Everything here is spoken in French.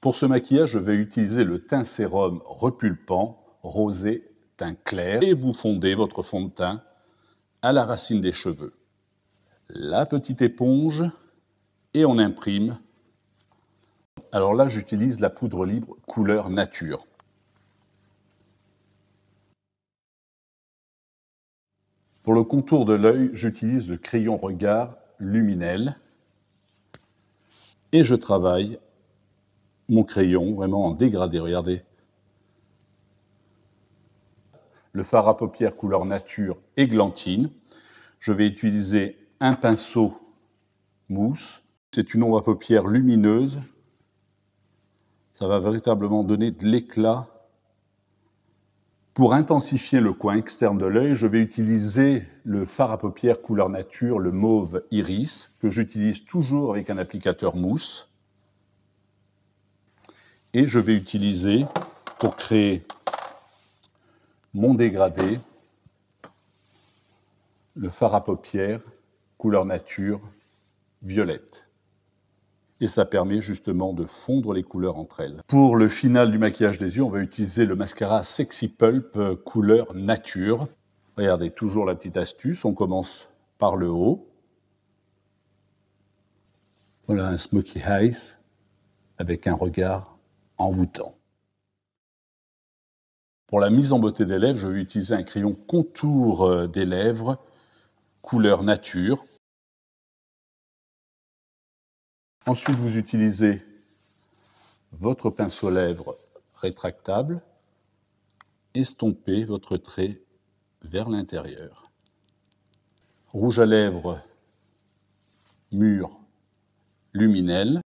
Pour ce maquillage, je vais utiliser le teint sérum repulpant, rosé, teint clair. Et vous fondez votre fond de teint à la racine des cheveux. La petite éponge et on imprime. Alors là, j'utilise la poudre libre couleur nature. Pour le contour de l'œil, j'utilise le crayon regard Luminel. Et je travaille mon crayon vraiment en dégradé, regardez. Le fard à paupières couleur nature églantine. Je vais utiliser un pinceau mousse. C'est une ombre à paupières lumineuse. Ça va véritablement donner de l'éclat. Pour intensifier le coin externe de l'œil, je vais utiliser le fard à paupières couleur nature, le mauve iris, que j'utilise toujours avec un applicateur mousse. Et je vais utiliser, pour créer mon dégradé, le fard à paupières couleur nature violette. Et ça permet justement de fondre les couleurs entre elles. Pour le final du maquillage des yeux, on va utiliser le mascara Sexy Pulp couleur nature. Regardez, toujours la petite astuce, on commence par le haut. Voilà un smoky eyes avec un regard envoûtant. Pour la mise en beauté des lèvres, je vais utiliser un crayon contour des lèvres couleur nature. Ensuite, vous utilisez votre pinceau lèvres rétractable, estompez votre trait vers l'intérieur. Rouge à lèvres mûr Luminel.